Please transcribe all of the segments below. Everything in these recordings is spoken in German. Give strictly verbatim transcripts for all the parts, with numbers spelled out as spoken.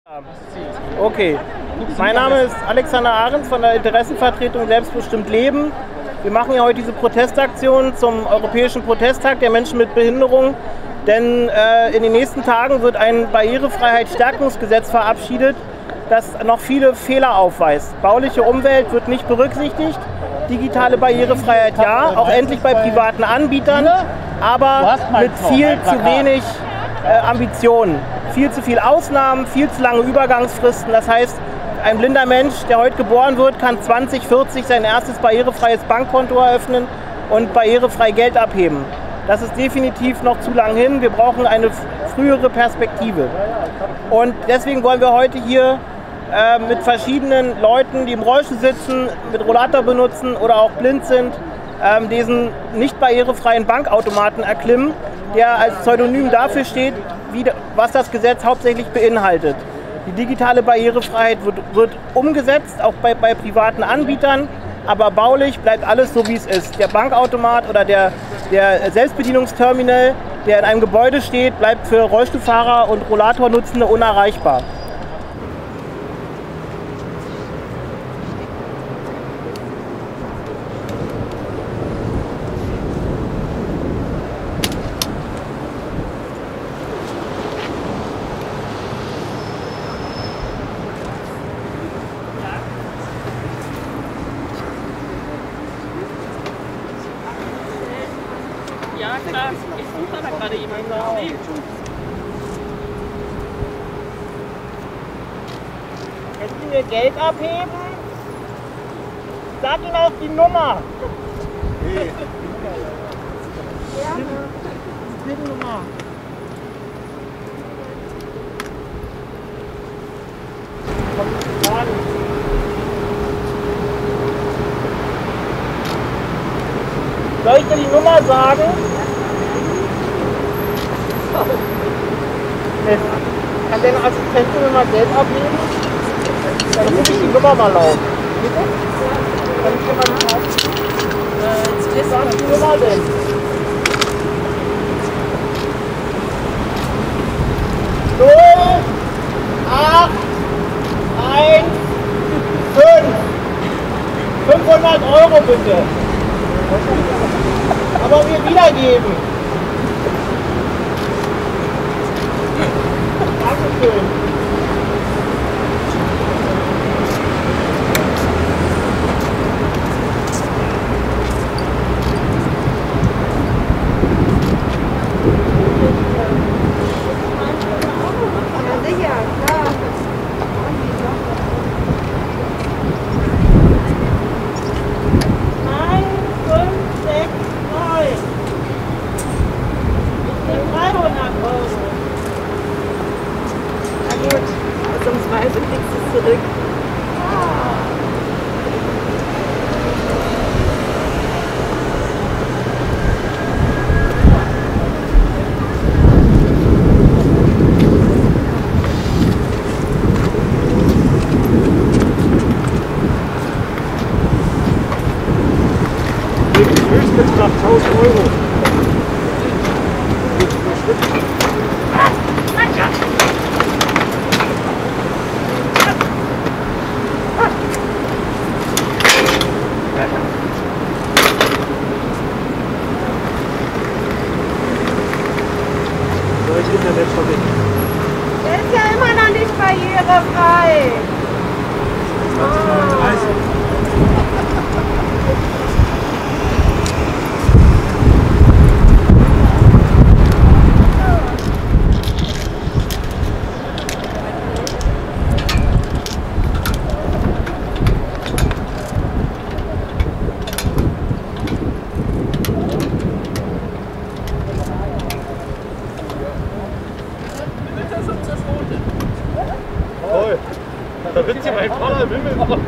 Okay, mein Name ist Alexander Ahrens von der Interessenvertretung Selbstbestimmt Leben. Wir machen ja heute diese Protestaktion zum Europäischen Protesttag der Menschen mit Behinderung, denn äh, in den nächsten Tagen wird ein Barrierefreiheitsstärkungsgesetz verabschiedet, das noch viele Fehler aufweist. Bauliche Umwelt wird nicht berücksichtigt, digitale Barrierefreiheit ja, auch endlich bei privaten Anbietern, aber mit viel zu wenig äh, Ambitionen. Viel zu viele Ausnahmen, viel zu lange Übergangsfristen. Das heißt, ein blinder Mensch, der heute geboren wird, kann zwanzig vierzig sein erstes barrierefreies Bankkonto eröffnen und barrierefrei Geld abheben. Das ist definitiv noch zu lang hin. Wir brauchen eine frühere Perspektive. Und deswegen wollen wir heute hier äh, mit verschiedenen Leuten, die im Rollstuhl sitzen, mit Rollator benutzen oder auch blind sind, äh, diesen nicht barrierefreien Bankautomaten erklimmen, der als Pseudonym dafür steht, wie, was das Gesetz hauptsächlich beinhaltet. Die digitale Barrierefreiheit wird, wird umgesetzt, auch bei, bei privaten Anbietern, aber baulich bleibt alles so, wie es ist. Der Bankautomat oder der, der Selbstbedienungsterminal, der in einem Gebäude steht, bleibt für Rollstuhlfahrer und Rollatornutzende unerreichbar. Ja, klar. Ich suche da gerade jemanden. Nee. Wenn Sie mir Geld abheben, sag Ihnen auch die Nummer. Nee. Die Nummer. Kommt an. Soll ich dir die Nummer sagen? Kann deine Assistentin mir mal Geld abnehmen? Dann rufe ich die Nummer mal auf. Bitte? Kann ich dir mal die auf? Äh, was ist die Nummer denn? null acht eins fünf fünfhundert Euro bitte. Aber mir wiedergeben. Dankeschön. Ausnahmsweise kriegst du es zurück. Höchstbetrag tausend Euro. Internetverbindung. Der ist ja immer noch nicht barrierefrei. zwanzig neununddreißig. Toll! Da wird ja ein toller Himmel.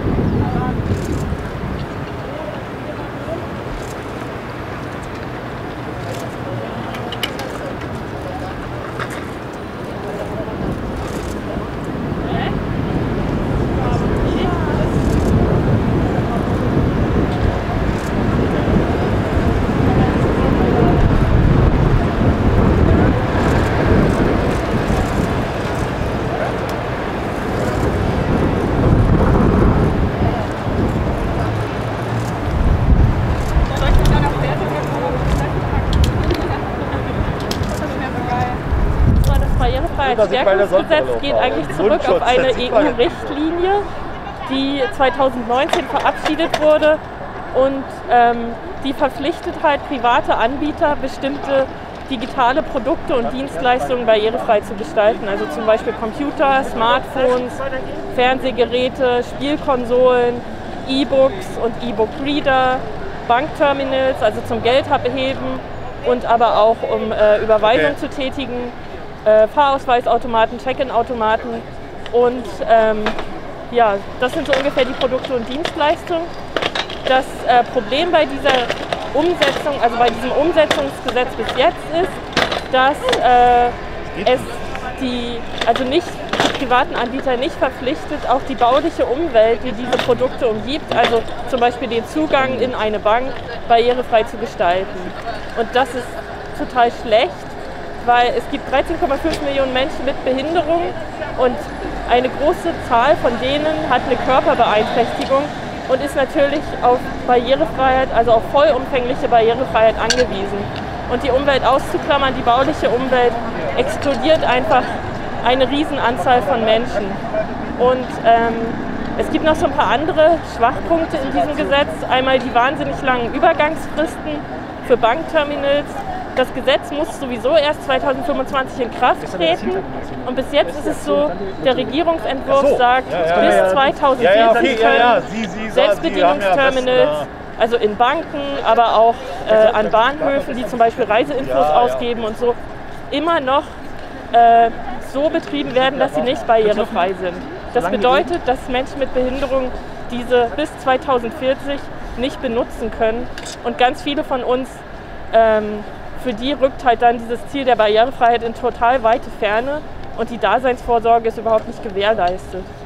Behindertenrechtsstärkungsgesetz geht eigentlich zurück auf eine E U-Richtlinie, die zweitausendneunzehn verabschiedet wurde und ähm, die verpflichtet halt private Anbieter, bestimmte digitale Produkte und Dienstleistungen barrierefrei zu gestalten. Also zum Beispiel Computer, Smartphones, Fernsehgeräte, Spielkonsolen, E-Books und E-Book-Reader, Bankterminals, also zum Geldabheben und aber auch um äh, Überweisung okay. zu tätigen, äh, Fahrausweisautomaten, Check-in-Automaten und ähm, ja, das sind so ungefähr die Produkte und Dienstleistungen. Das äh, Problem bei dieser Umsetzung, also bei diesem Umsetzungsgesetz bis jetzt ist, dass äh, es die, also nicht die privaten Anbieter nicht verpflichtet, auch die bauliche Umwelt, die diese Produkte umgibt, also zum Beispiel den Zugang in eine Bank barrierefrei zu gestalten. Und das ist total schlecht, weil es gibt dreizehn Komma fünf Millionen Menschen mit Behinderung und eine große Zahl von denen hat eine Körperbeeinträchtigung und ist natürlich auf Barrierefreiheit, also auf vollumfängliche Barrierefreiheit angewiesen. Und die Umwelt auszuklammern, die bauliche Umwelt, exkludiert einfach eine Riesenanzahl von Menschen. Und ähm, es gibt noch so ein paar andere Schwachpunkte in diesem Gesetz. Einmal die wahnsinnig langen Übergangsfristen für Bankterminals. Das Gesetz muss sowieso erst zweitausendfünfundzwanzig in Kraft treten und bis jetzt ist es so, der Regierungsentwurf so, sagt, ja, ja, bis ja, zweitausendvierzig ja, ja, okay, können ja, ja. Sie, Sie, Selbstbedienungsterminals, ja also in Banken, aber auch äh, an Bahnhöfen, die zum Beispiel Reiseinfos ja, ausgeben ja. und so, immer noch äh, so betrieben werden, dass sie nicht barrierefrei sind. Das bedeutet, dass Menschen mit Behinderung diese bis zweitausendvierzig nicht benutzen können und ganz viele von uns ähm, für die rückt halt dann dieses Ziel der Barrierefreiheit in total weite Ferne und die Daseinsvorsorge ist überhaupt nicht gewährleistet.